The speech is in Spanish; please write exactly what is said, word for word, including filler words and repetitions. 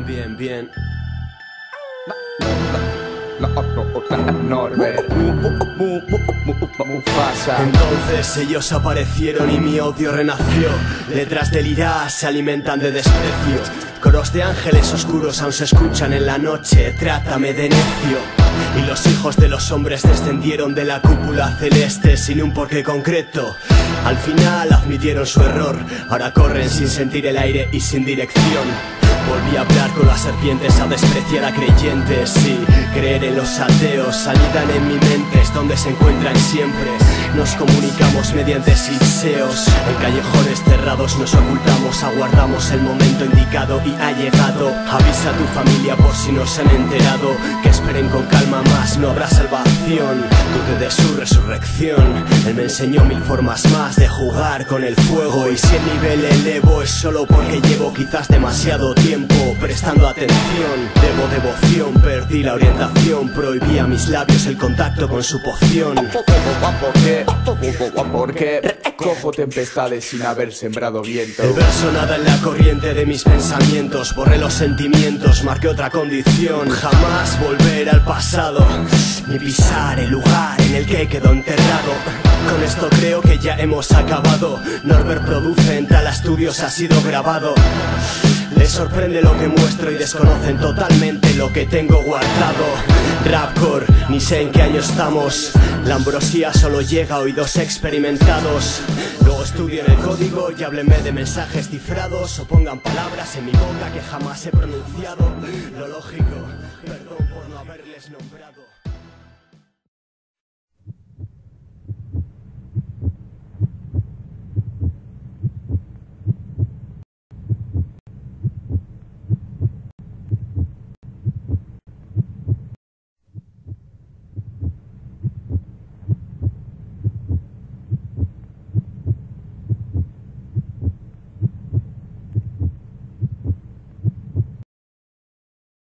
Bien, bien, bien. Norbert Mufasa. Entonces ellos aparecieron y mi odio renació. Letras del ira se alimentan de desprecio. Coros de ángeles oscuros aún se escuchan en la noche. Trátame de necio. Y los hijos de los hombres descendieron de la cúpula celeste sin un porqué concreto. Al final admitieron su error. Ahora corren sin sentir el aire y sin dirección. Volví a hablar con las serpientes, a despreciar a creyentes y creer en los ateos. Anidan en mi mente, es donde se encuentran siempre. Nos comunicamos mediante silseos. En callejones cerrados nos ocultamos, aguardamos el momento indicado y ha llegado. Avisa a tu familia por si no se han enterado, que esperen con calma más, no habrá salvación. Dude de su resurrección. Él me enseñó mil formas más de jugar con el fuego. Y si el nivel elevo es solo porque llevo quizás demasiado tiempo prestando atención. Debo devoción, perdí la orientación. Prohibí a mis labios el contacto con su poción. Porque cojo tempestades sin haber sembrado viento. El verso nada en la corriente de mis pensamientos. Borré los sentimientos, marqué otra condición. Jamás volver al pasado, ni pisar el lugar en el que quedó enterrado. Con esto creo que ya hemos acabado. Norbert produce, en Tala Studios ha sido grabado. Les sorprende lo que muestro y desconocen totalmente lo que tengo guardado. Rapcore, ni sé en qué año estamos. La ambrosía solo llega a oídos experimentados. Luego estudien el código y háblenme de mensajes cifrados, o pongan palabras en mi boca que jamás he pronunciado. Lo lógico, perdón por no haberles nombrado.